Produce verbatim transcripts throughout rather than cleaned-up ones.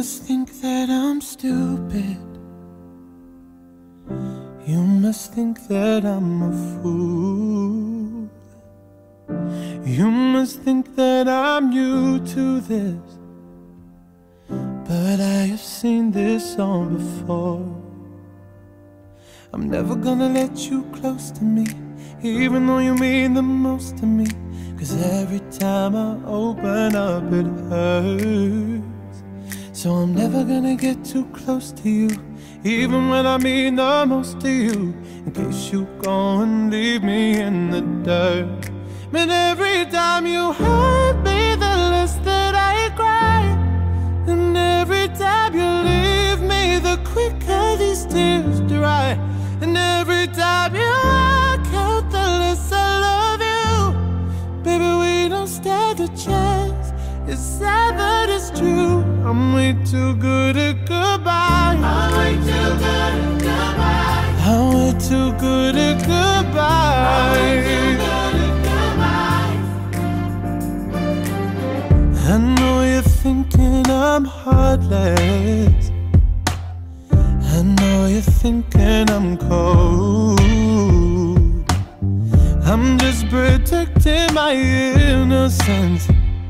must think that I'm stupid. You must think that I'm a fool. You must think that I'm new to this, but I have seen this song before. I'm never gonna let you close to me, even though you mean the most to me. Cause every time I open up it hurts. So I'm never gonna get too close to you, even when I mean the most to you, in case you go and leave me in the dirt. Man, every time you hurt me, the less that I cry. And every time you leave me, the quicker these tears dry. And every time you walk out, the less I love you. Baby, we don't stand a chance. It's sad but it's true. I'm way too good at goodbye. I'm way too good at goodbye. I'm way too good at goodbye. I'm way too good at goodbye. I know you're thinking I'm heartless. I know you're thinking I'm cold. I'm just protecting my innocence.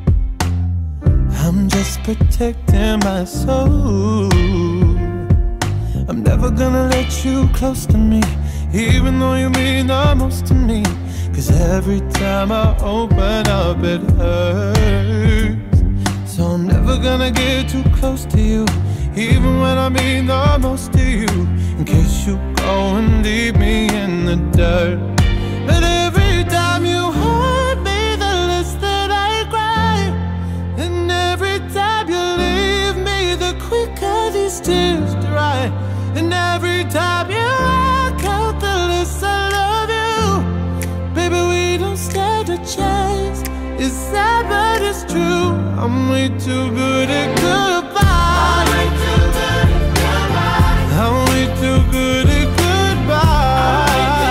I'm just protecting my soul. I'm never gonna let you close to me, even though you mean the most to me. Cause every time I open up it hurts. So I'm never gonna get too close to you, even when I mean the most to you, in case you go and leave me in the dirt. But every time you hurt me, the less that I cry. And every time you leave me, the quicker these tears dry. And every time you walk out, the less I love you. Baby, we don't stand a chance. It's sad but it's true. I'm way too good at goodbye. I'm way too good at goodbye. I'm way too good at goodbye.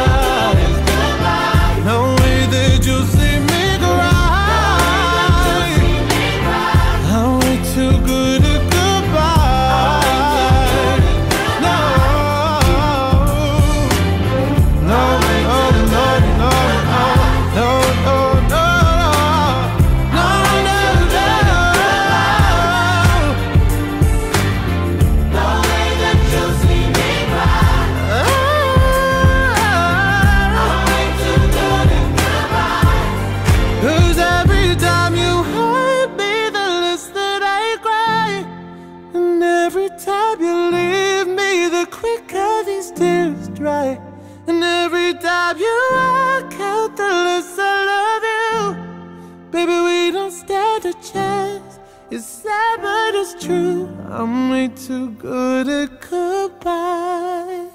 No way that you'll see me cry. I'm way too good at goodbye. No, no, no, no, no, no, no, no, no, no, no way that you'll see me cry. I'm way too good at goodbye. Cause every time you hurt me, the less that I cry. And every time you leave me, the quicker these tears dry. And every time you walk out, the less I love you. Baby, we don't stand a chance. It's sad but it's true. I'm way too good at goodbye.